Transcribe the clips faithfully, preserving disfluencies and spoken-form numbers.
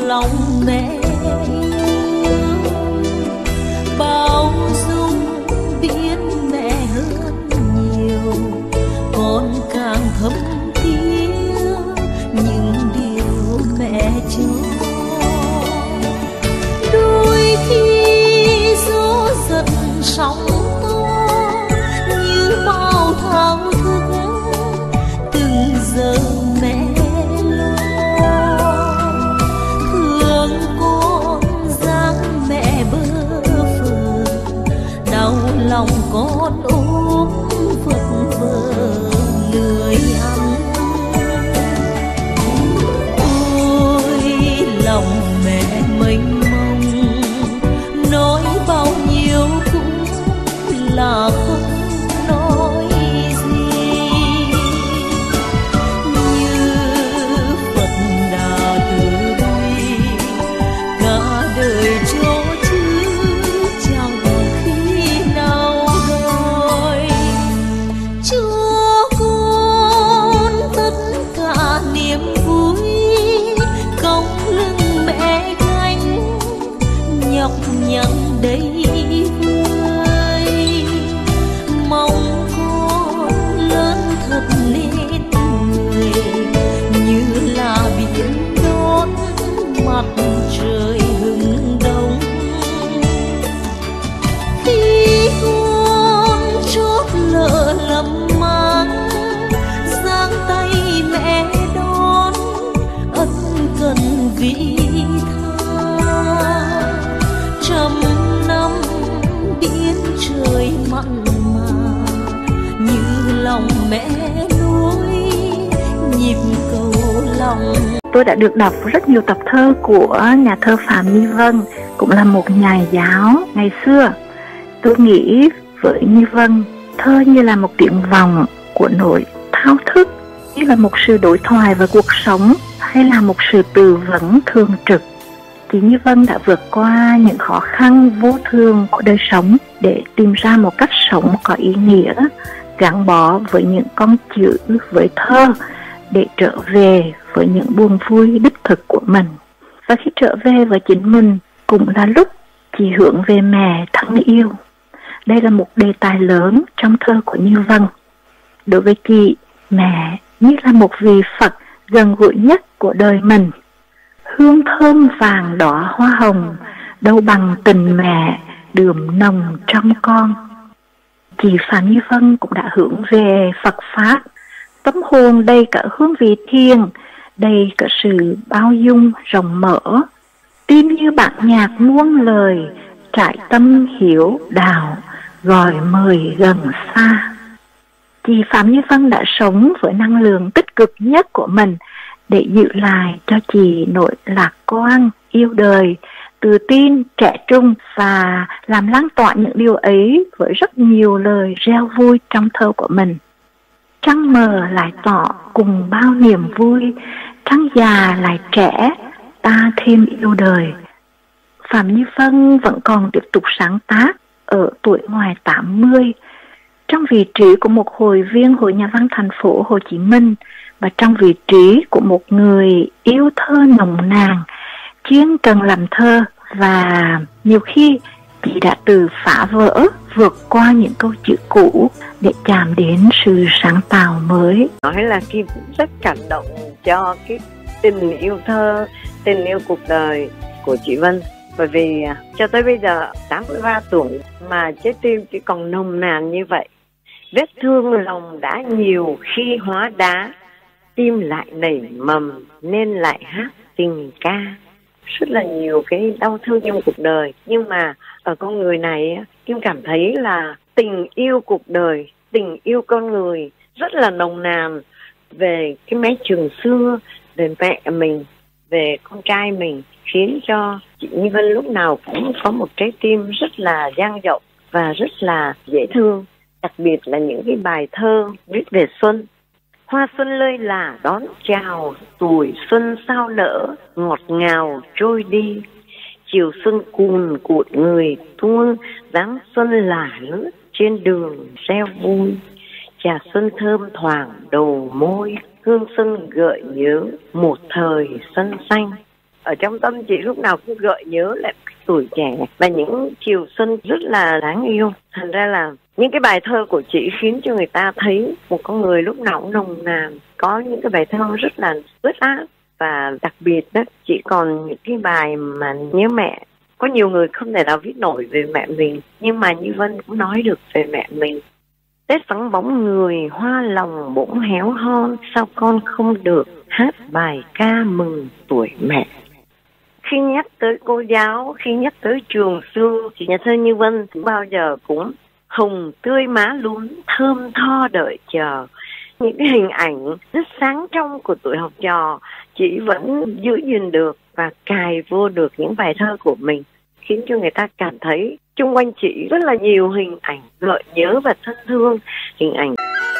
lòng mẹ yêu, bao dung biết mẹ hơn nhiều, con càng thấm thía những điều mẹ cho. Đôi khi gió giật sóng to như bao thao thức, từng giờ mẹ lo thương con dáng mẹ bơ phờ, đau lòng con ốm vật vờ lười ăn. Ôi lòng mẹ mênh mông, nói bao nhiêu cũng là không nói gì, như Phật đã từ bi cả đời cho chứ chẳng khi nào đòi cho con tất cả niềm vui, cong lưng mẹ gánh nhọc nhằn đầy vơi. Mong con lớn thật nên người, như là biển đón mặt trời hừng đông. Khi con chót lỡ lầm mang, giang tay mẹ đón ân cần vị tha. Trăm năm biển trời mặn mà, như lòng mẹ nuôi nhịp cầu lòng. Tôi đã được đọc rất nhiều tập thơ của nhà thơ Phạm Nhi Vân, cũng là một nhà giáo ngày xưa. Tôi nghĩ với Nhi Vân, thơ như là một tiếng vọng của nỗi thao thức, như là một sự đối thoại với cuộc sống, hay là một sự tư vấn thường trực. Chị Nhi Vân đã vượt qua những khó khăn vô thường của đời sống để tìm ra một cách sống có ý nghĩa, gắn bó với những con chữ, với thơ, để trở về với những buồn vui đích thực của mình. Và khi trở về với chính mình cũng là lúc chị hướng về mẹ thân yêu. Đây là một đề tài lớn trong thơ của Nhi Vân. Đối với chị, mẹ như là một vị Phật gần gũi nhất của đời mình. Hương thơm vàng đỏ hoa hồng, đâu bằng tình mẹ đượm nồng trong con. Chị Phạm Nhi Vân cũng đã hướng về Phật Pháp, tâm hồn đầy cả hương vị thiêng, đầy cả sự bao dung rộng mở, tim như bản nhạc muôn lời, trải tâm hiểu đạo, gọi mời gần xa. Chị Phạm Nhi Vân đã sống với năng lượng tích cực nhất của mình để giữ lại cho chị nỗi lạc quan, yêu đời, tự tin, trẻ trung, và làm lan tỏa những điều ấy với rất nhiều lời reo vui trong thơ của mình. Trăng mờ lại tỏ cùng bao niềm vui, trăng già lại trẻ, ta thêm yêu đời. Phạm Nhi Vân vẫn còn tiếp tục sáng tác ở tuổi ngoài tám mươi, trong vị trí của một hội viên Hội Nhà văn thành phố Hồ Chí Minh, và trong vị trí của một người yêu thơ nồng nàn, chuyên cần làm thơ, và nhiều khi chị đã từ phá vỡ, vượt qua những câu chữ cũ để chạm đến sự sáng tạo mới. Nói là Kim cũng rất cảm động cho cái tình yêu thơ, tình yêu cuộc đời của chị Vân. Bởi vì cho tới bây giờ tám mươi ba tuổi mà trái tim chỉ còn nồng nàn như vậy. Vết thương lòng đã nhiều khi hóa đá, tim lại nảy mầm nên lại hát tình ca. Rất là nhiều cái đau thương trong cuộc đời, nhưng mà ở con người này Kim cảm thấy là tình yêu cuộc đời, tình yêu con người rất là nồng nàn, về cái mái trường xưa, về mẹ mình, về con trai mình, khiến cho chị Nhi Vân lúc nào cũng có một trái tim rất là dang rộng và rất là dễ thương. Đặc biệt là những cái bài thơ viết về xuân. Hoa xuân lơi là đón chào, tuổi xuân sao nở, ngọt ngào trôi đi. Chiều xuân cùn cuộn người tuôn, dáng xuân là lướt trên đường reo vui. Trà xuân thơm thoảng đầu môi, hương xuân gợi nhớ một thời xuân xanh. ở trong tâm chị lúc nào cũng gợi nhớ lại tuổi trẻ và những chiều xuân rất là đáng yêu. Thành ra là những cái bài thơ của chị khiến cho người ta thấy một con người lúc nào cũng nồng nàn. Có những cái bài thơ rất là ướt át, và đặc biệt đó, chị còn những cái bài mà nhớ mẹ. Có nhiều người không thể nào viết nổi về mẹ mình, nhưng mà Như Vân cũng nói được về mẹ mình. Tết vắng bóng người, hoa lòng bỗng héo hon, sao con không được hát bài ca mừng tuổi mẹ. Khi nhắc tới cô giáo, khi nhắc tới trường xưa, chị nhà thơ Như Vân bao giờ cũng hồng tươi má lún, thơm tho đợi chờ. Những cái hình ảnh rất sáng trong của tuổi học trò, chị vẫn giữ gìn được và cài vô được những bài thơ của mình, khiến cho người ta cảm thấy chung quanh chị rất là nhiều hình ảnh gợi nhớ và thân thương. Hình ảnh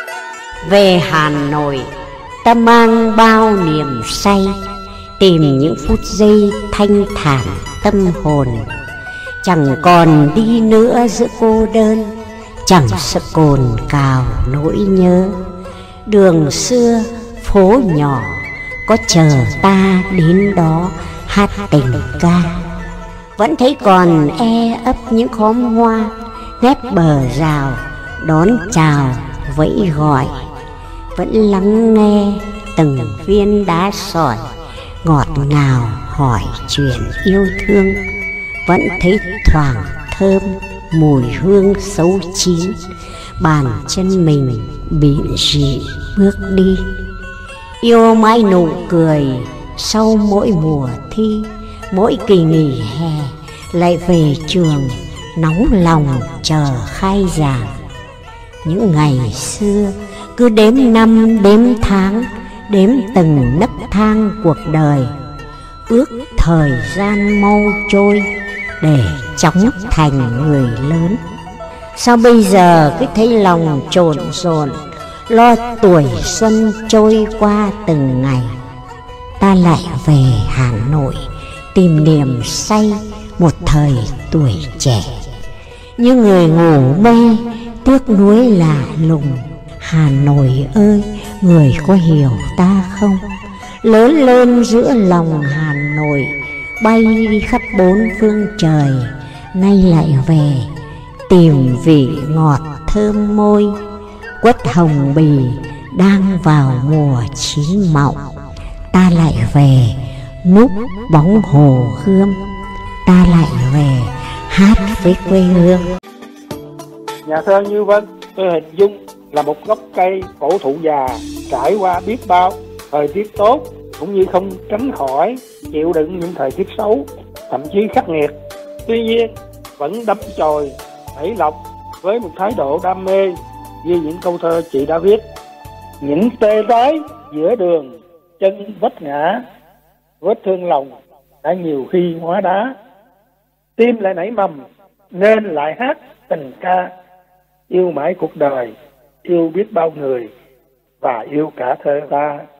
về Hà Nội, ta mang bao niềm say, tìm những phút giây thanh thản tâm hồn. Chẳng còn đi nữa giữa cô đơn, chẳng sợ cồn cào nỗi nhớ. Đường xưa phố nhỏ, có chờ ta đến đó hát tình ca. Vẫn thấy còn e ấp những khóm hoa, nép bờ rào đón chào vẫy gọi. Vẫn lắng nghe từng viên đá sỏi, ngọt ngào hỏi chuyện yêu thương. Vẫn thấy thoảng thơm mùi hương xấu chín, bàn chân mình bịn rị bước đi. Yêu mãi nụ cười sau mỗi mùa thi, mỗi kỳ nghỉ hè lại về trường nóng lòng chờ khai giảng. Những ngày xưa cứ đếm năm đếm tháng, đếm từng nấc thang cuộc đời, ước thời gian mau trôi để chóng thành người lớn. Sao bây giờ cứ thấy lòng trộn rộn, lo tuổi xuân trôi qua từng ngày. Ta lại về Hà Nội tìm niềm say một thời tuổi trẻ. Như người ngủ mê tiếc nuối lạ lùng. Hà Nội ơi, người có hiểu ta không? Lớn lên giữa lòng Hà Nội, bay đi khắp bốn phương trời. Nay lại về tìm vị ngọt thơm môi. Quất hồng bì đang vào mùa chín mọng. Ta lại về núp bóng Hồ Gươm. Ta lại về hát với quê hương. Nhà thơ Như Vân, tôi hình dung là một gốc cây cổ thụ già, trải qua biết bao thời tiết tốt, cũng như không tránh khỏi chịu đựng những thời tiết xấu, thậm chí khắc nghiệt. Tuy nhiên vẫn đâm chồi nảy lộc với một thái độ đam mê như những câu thơ chị đã viết. Những tê tái giữa đường, chân vấp ngã, vết thương lòng đã nhiều khi hóa đá. Tim lại nảy mầm nên lại hát tình ca. Yêu mãi cuộc đời, yêu biết bao người và yêu cả thơ ta.